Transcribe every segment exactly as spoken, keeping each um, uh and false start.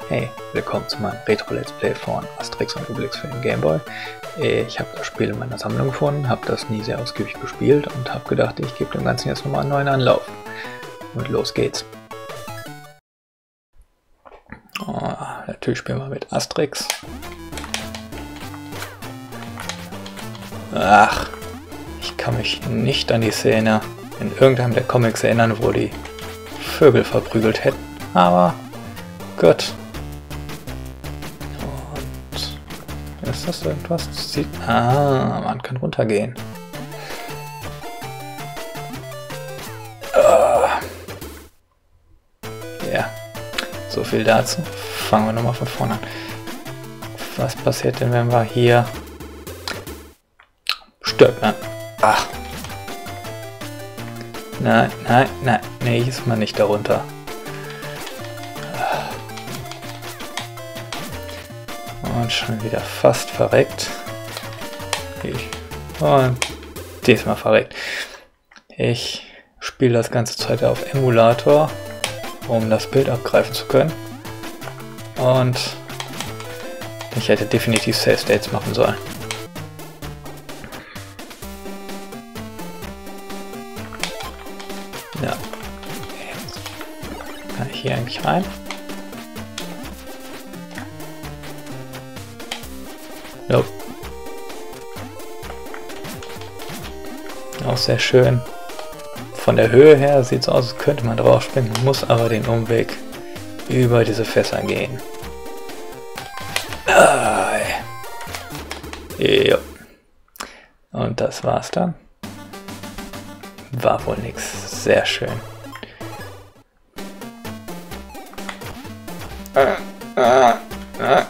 Hey, willkommen zu meinem Retro-Let's Play von Asterix und Obelix für den Game Boy. Ich habe das Spiel in meiner Sammlung gefunden, habe das nie sehr ausgiebig gespielt und habe gedacht, ich gebe dem Ganzen jetzt nochmal einen neuen Anlauf. Und los geht's. Oh, natürlich spielen wir mit Asterix. Ach, ich kann mich nicht an die Szene in irgendeinem der Comics erinnern, wo die Vögel verprügelt hätten, aber gut. Und ist das irgendwas? Das sieht, ah, man kann runtergehen. Ah. Ja, so viel dazu. Fangen wir nochmal von vorne an. Was passiert denn, wenn wir hier stirbt? Ach. Nein, nein, nein, nee, ist man nicht darunter. Und schon wieder fast verreckt. Und diesmal verreckt. Ich spiele das ganze Zeit auf Emulator, um das Bild abgreifen zu können. Und ich hätte definitiv Save States machen sollen. Ja. Jetzt kann ich hier eigentlich rein? Nope. Auch sehr schön. Von der Höhe her sieht es aus, als könnte man drauf springen, muss aber den Umweg über diese Fässer gehen. Ah, ja. Und das war's dann. War wohl nix. Sehr schön. Ah, ah, ah.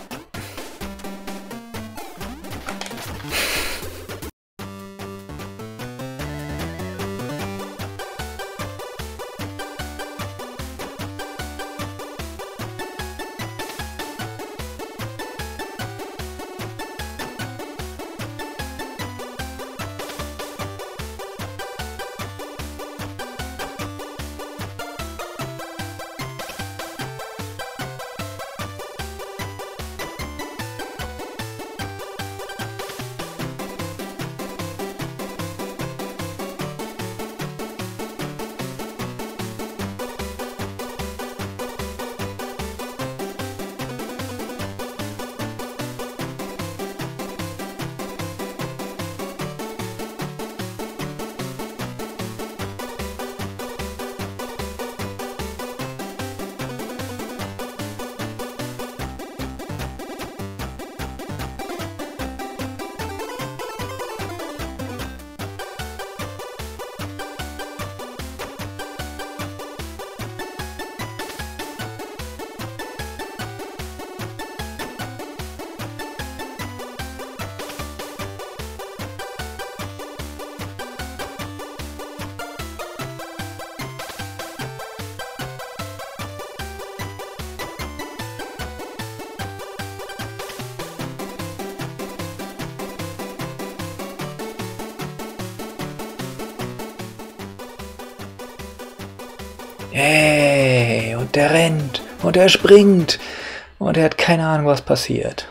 Hey, und der rennt und er springt und er hat keine Ahnung, was passiert.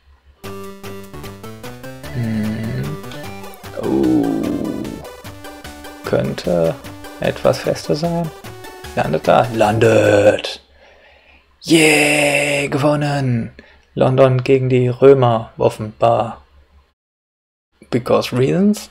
Hm. Oh. Könnte etwas fester sein. Landet da. Landet. Yeah, gewonnen. London gegen die Römer, offenbar. Because reasons?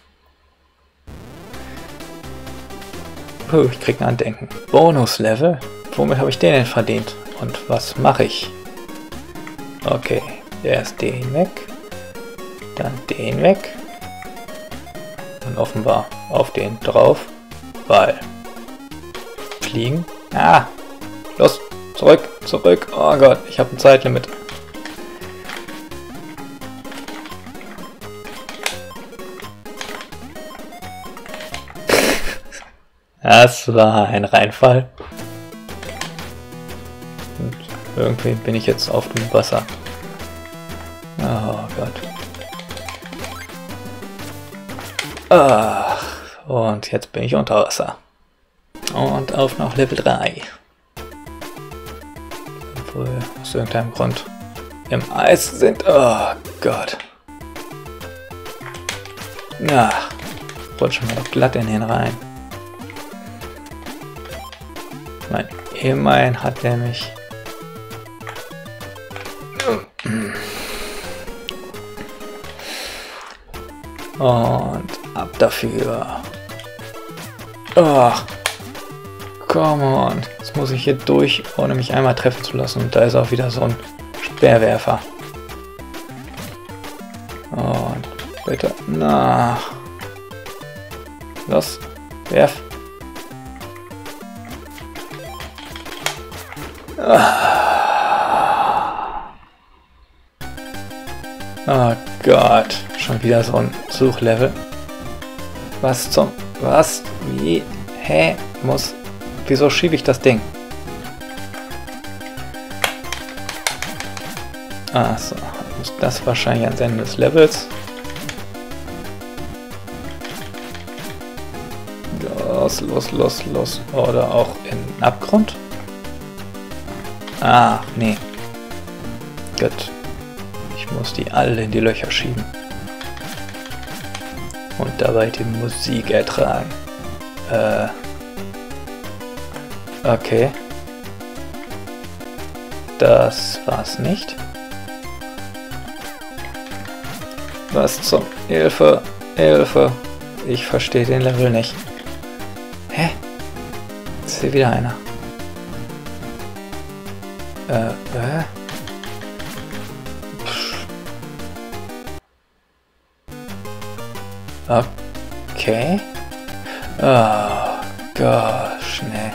Oh, ich krieg ein Andenken. Bonus-Level? Womit habe ich den denn verdient? Und was mache ich? Okay, erst den weg. Dann den weg. Und offenbar auf den drauf. Weil. Fliegen. Ah! Los! Zurück! Zurück! Oh Gott, ich habe ein Zeitlimit. Das war ein Reinfall. Und irgendwie bin ich jetzt auf dem Wasser. Oh Gott. Ach, und jetzt bin ich unter Wasser. Und auf noch Level drei. Obwohl, aus irgendeinem Grund im Eis sind. Oh Gott. Na, rutschen wir doch glatt in den rein. Mein immerhin hat er mich. Und ab dafür. Ach, come on. Jetzt muss ich hier durch, ohne mich einmal treffen zu lassen. Und da ist auch wieder so ein Speerwerfer. Und bitte. Na. Los. Werf. Oh Gott. Schon wieder so ein Suchlevel. Was zum... Was? Wie? Hä? Muss... Wieso schiebe ich das Ding? Ah, so. Muss das wahrscheinlich ans Ende des Levels. Los, los, los, los. Oder auch in den Abgrund. Ah, nee. Gut. Ich muss die alle in die Löcher schieben. Und dabei die Musik ertragen. Äh. Okay. Das war's nicht. Was zum... Hilfe, Hilfe. Ich verstehe den Level nicht. Hä? Ist hier wieder einer. Äh, äh. Okay. Oh Gott, ne.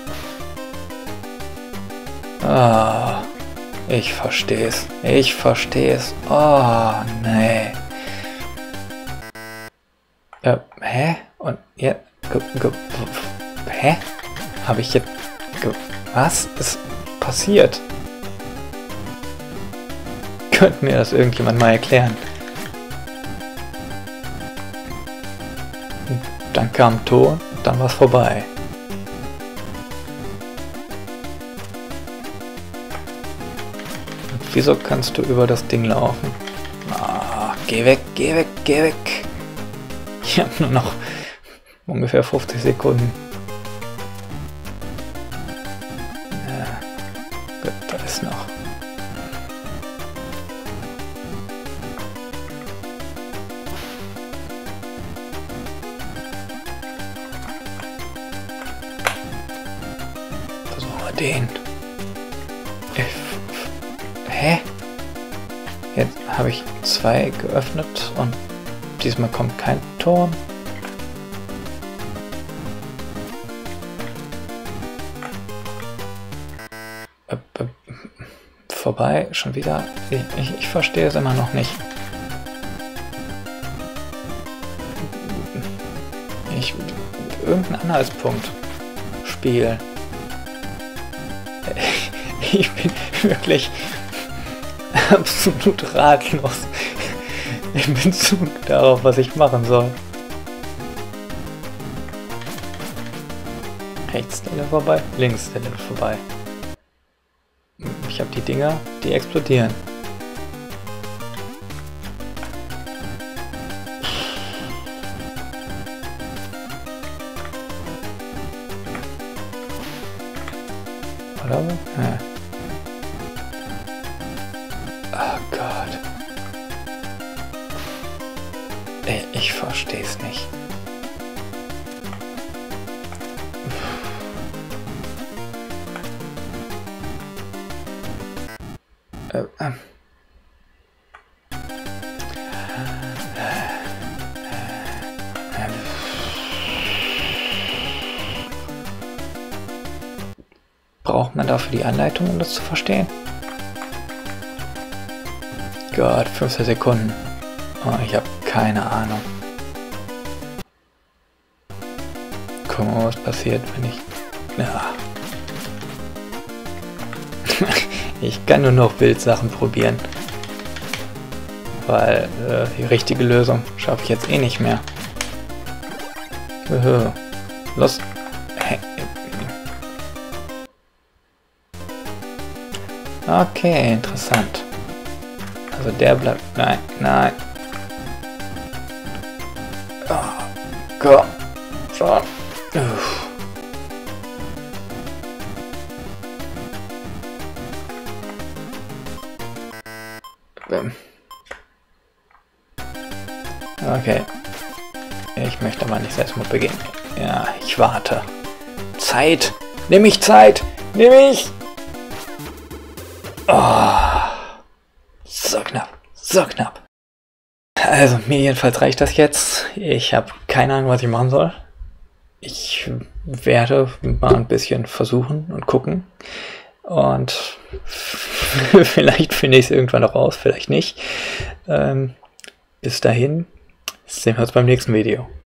Oh, ich versteh's. Ich versteh's. Oh, nee. Äh, hä? Und jetzt... Hä? Habe ich jetzt... Was ist passiert? Könnte mir das irgendjemand mal erklären? Dann kam Ton, dann war's vorbei. Und wieso kannst du über das Ding laufen? Ah, geh weg, geh weg, geh weg. Ich habe nur noch ungefähr fünfzig Sekunden. Ja, gut, da ist noch. Den. Hä? Jetzt habe ich zwei geöffnet und diesmal kommt kein Turm. Äh, äh, vorbei, schon wieder. Ich, ich, ich verstehe es immer noch nicht. Ich irgendein Anhaltspunkt. Spiel. Ich bin wirklich absolut ratlos in Bezug darauf, was ich machen soll. Rechts der Level vorbei, links der Level vorbei. Ich habe die Dinger, die explodieren. Oder? Ja. Oh Gott. Ey, ich versteh's nicht. Äh, ähm. Braucht man dafür die Anleitung, um das zu verstehen? Gott, fünfzehn Sekunden. Oh, ich habe keine Ahnung. Guck mal, was passiert, wenn ich... Ja. Ich kann nur noch Bildsachen probieren. Weil äh, die richtige Lösung schaffe ich jetzt eh nicht mehr. Uh, los. Hey. Okay, interessant. Also der bleibt... Nein, nein. Oh, komm. So. Uff. Okay. Ich möchte aber nicht Selbstmord begehen. Ja, ich warte. Zeit! Nimm mich Zeit! Nimm mich! Oh. So knapp. So knapp. Also, mir jedenfalls reicht das jetzt. Ich habe keine Ahnung, was ich machen soll. Ich werde mal ein bisschen versuchen und gucken. Und vielleicht finde ich es irgendwann noch raus, vielleicht nicht. Ähm, bis dahin sehen wir uns beim nächsten Video.